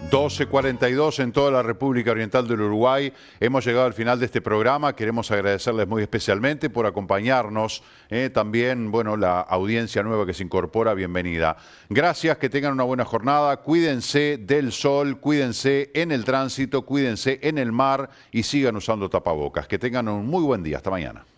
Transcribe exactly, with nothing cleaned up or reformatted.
doce cuarenta y dos en toda la República Oriental del Uruguay. Hemos llegado al final de este programa. Queremos agradecerles muy especialmente por acompañarnos. Eh, también, bueno, la audiencia nueva que se incorpora, bienvenida. Gracias, que tengan una buena jornada. Cuídense del sol, cuídense en el tránsito, cuídense en el mar y sigan usando tapabocas. Que tengan un muy buen día. Hasta mañana.